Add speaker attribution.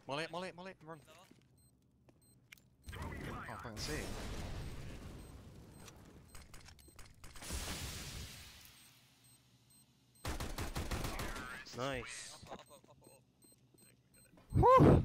Speaker 1: Molly, run.
Speaker 2: Another.
Speaker 1: Oh, I can't see.
Speaker 3: Nice.
Speaker 2: Up.
Speaker 3: Whew!